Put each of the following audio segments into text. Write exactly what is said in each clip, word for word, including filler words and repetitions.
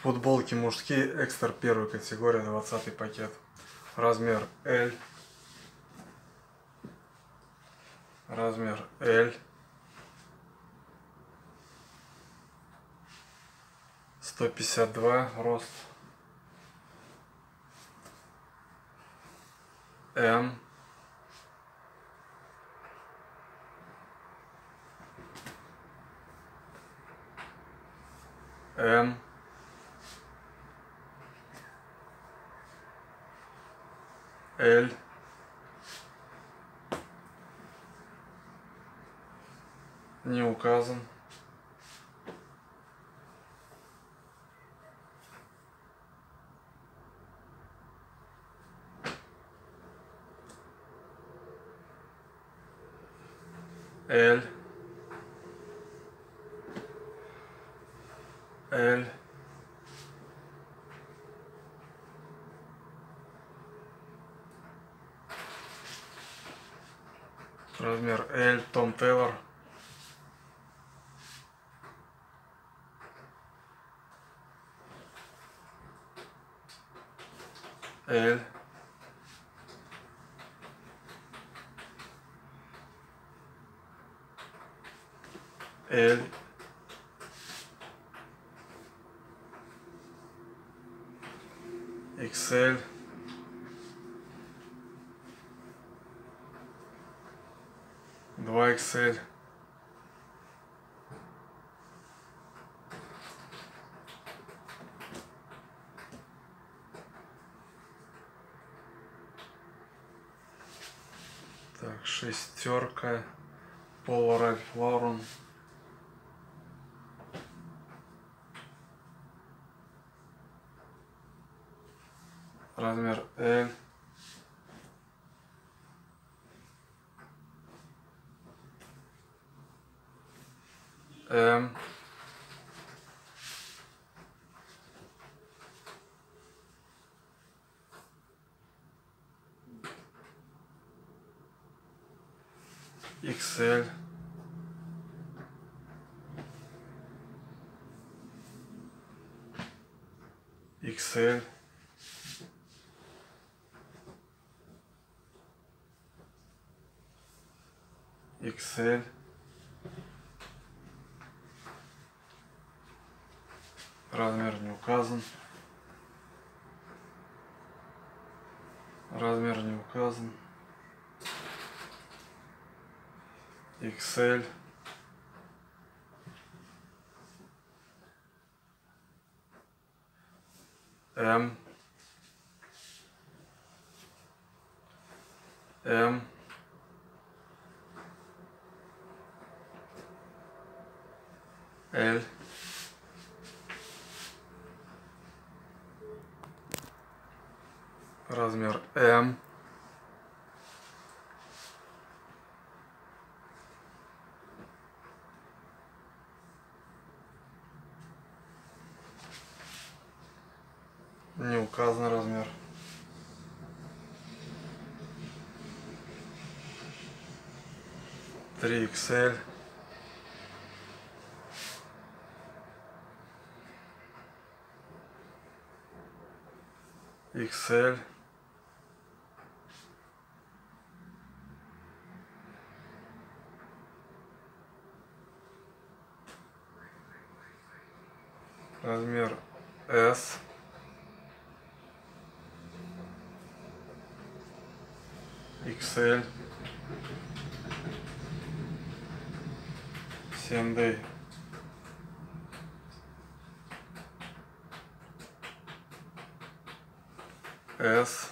Футболки мужские, экстра первой категории, двадцатый пакет. Размер L. Размер L. сто пятьдесят два рост. М. М. L. Не указан. L. L. Размер L. Том Тейлор. L. L. икс эль. два икс эль. Так, шестерка. Пол Ральф Лаурен. Размер L. М. икс эль. икс эль. икс эль. Размер не указан. Размер не указан. икс эль. М. М. L. Размер М. Не указан размер. три икс эль. икс эль. Размер S. икс эль. семь дэй. S.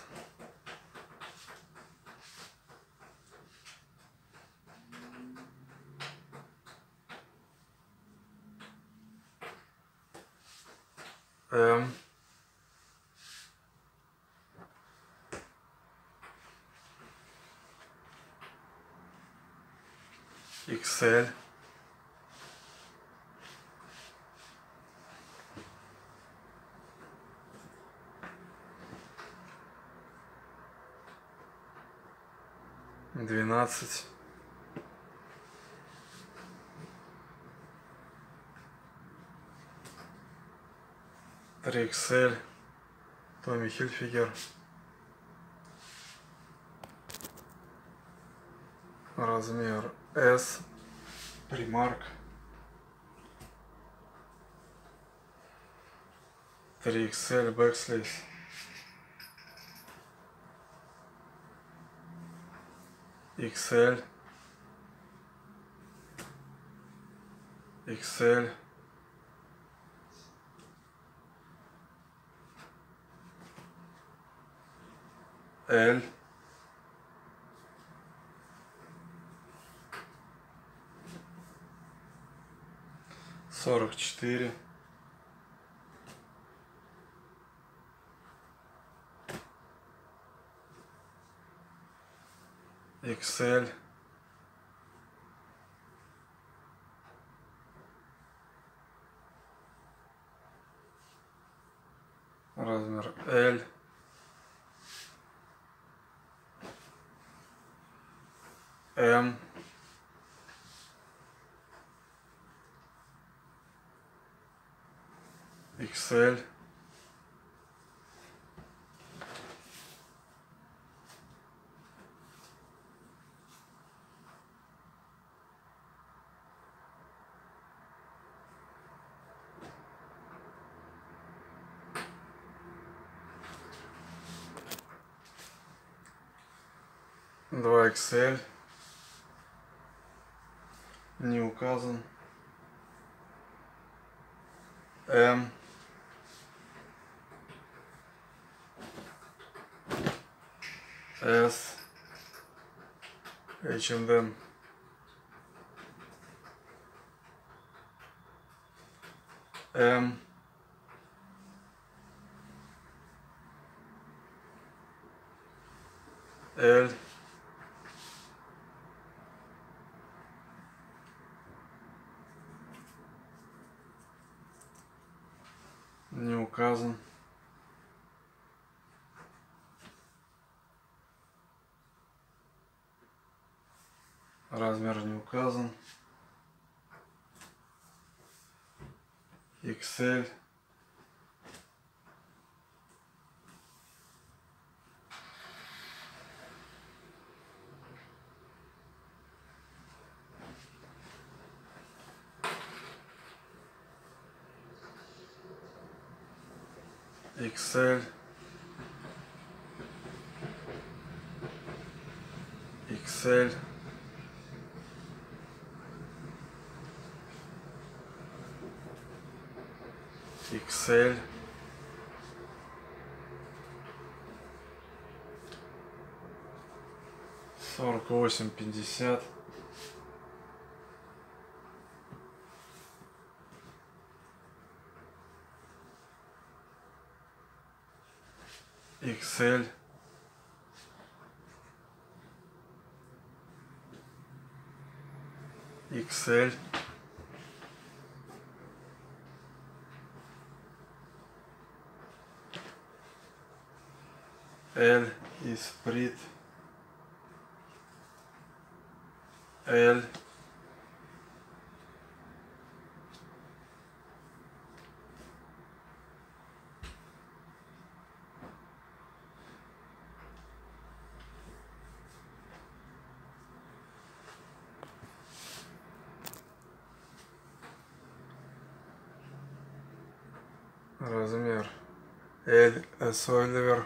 М. икс эль. двенадцать. три икс эль Tommy Hilfiger. Размер S Primark. три икс эль Backslash. икс эль. икс эль. L. сорок четыре. икс эль. Размер L. М. икс эль. два икс эль. Не указан. М. С. эйч энд эм. М. Л. Не указан. Размер не указан. икс эль. икс эль. икс эль. икс эль. сорок восемь пятьдесят. икс эль. икс эль. L. Esprit. L. Размер L. S. Oliver.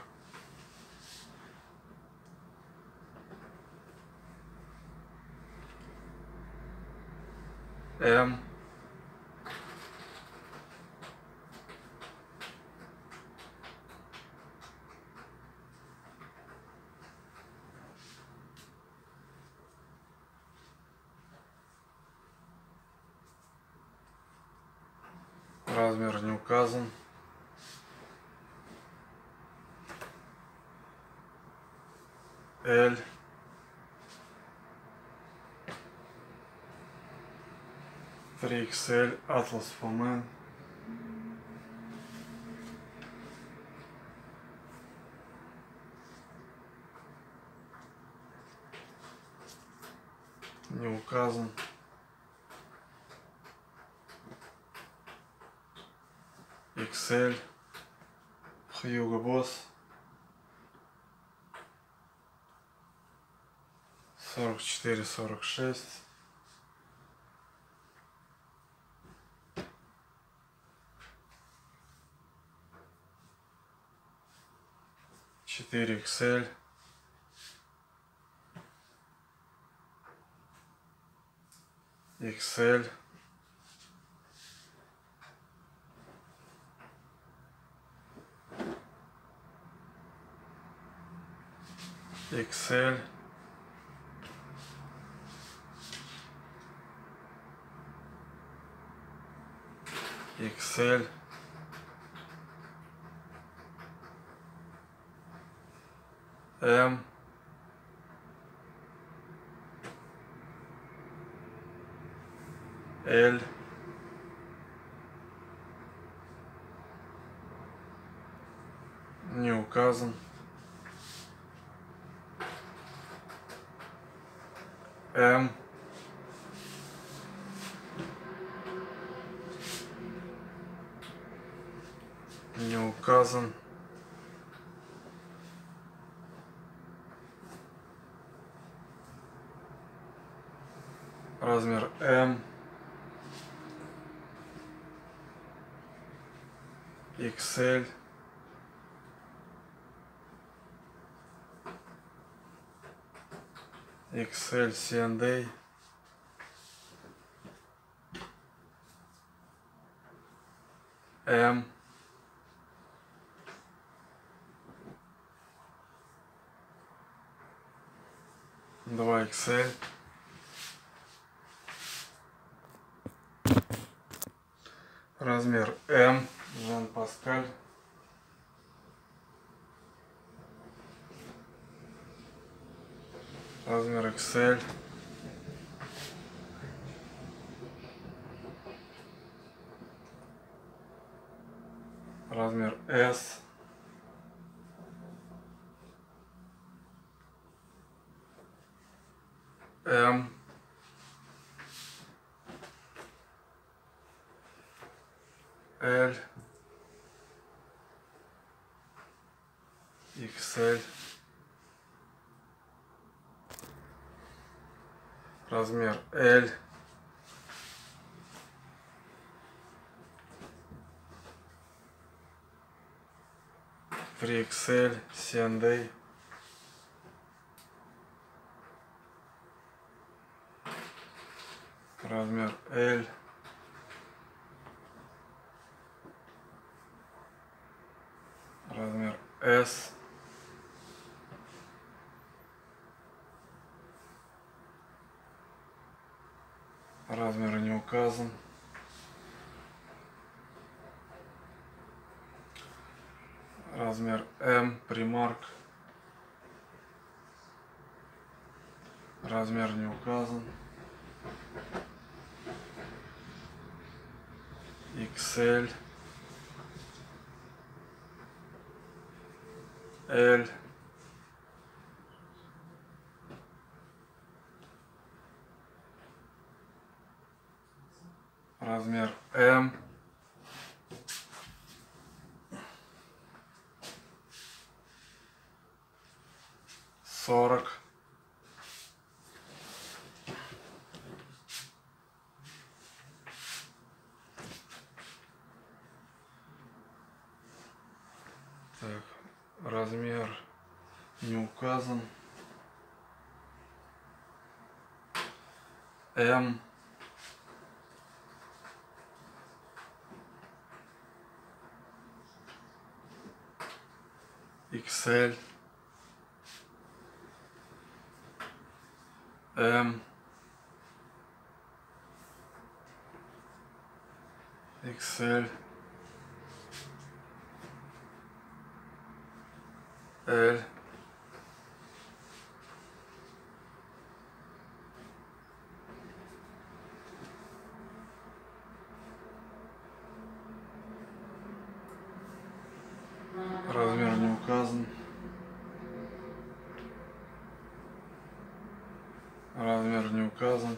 М. Размер не указан. L. три икс эль Atlas for Men. Не указан. икс эль. Hugo Boss сорок четыре сорок шесть. четыре икс эль. икс эль. икс эль. икс эль. М. L. Не указан. М. Не указан. Размер М. икс эль. икс эль си энд эй. М. два икс эль. Размер М. Жан Паскаль. Размер икс эль. Размер S. М. L. икс эль. Размер L. три икс эль си энд эй. Размер L. Размер S. Размер не указан. Размер М. Примарк. Размер не указан. икс эль. L. Размер М. сорок. Так, размер не указан. М. икс эль. М. икс эль. L. Размер не указан. Размер не указан.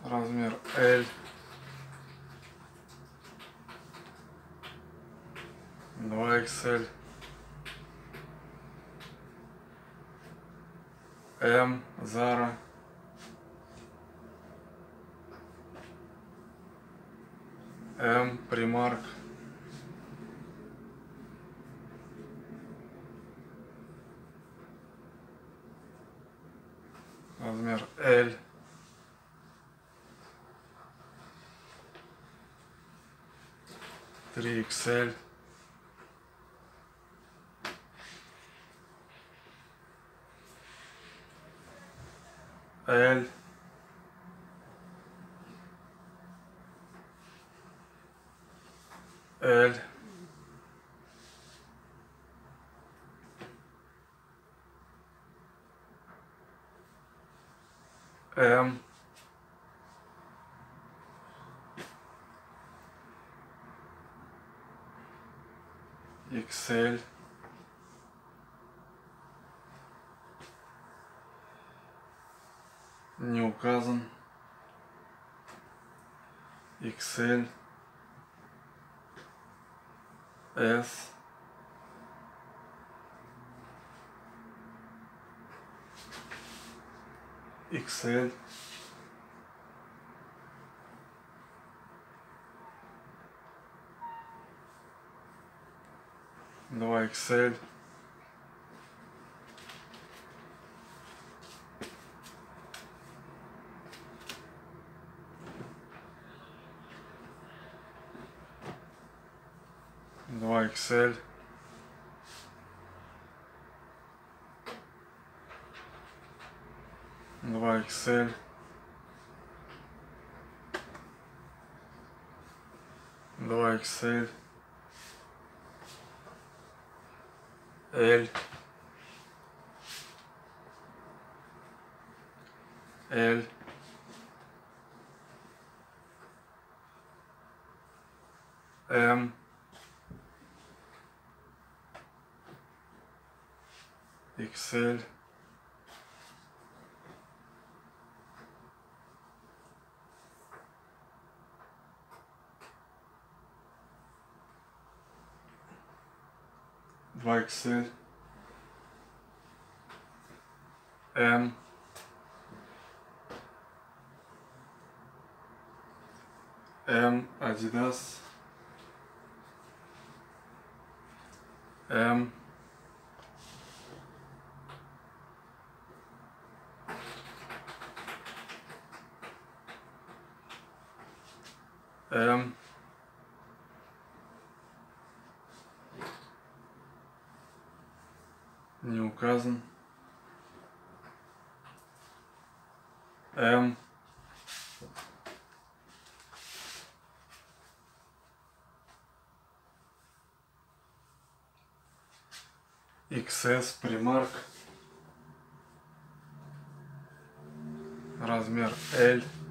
размер L, два икс эль, M, Zara, M, Primark, размер L, три икс эль, L, L, M, икс эль, не указан, икс эль, S, икс эль, два икс эль, два икс эль, два икс эль, два икс эль, L, L, M, икс эль, два икс эль, M, M, Adidas, M, M, не указан, M, икс эс, Primark, размер L,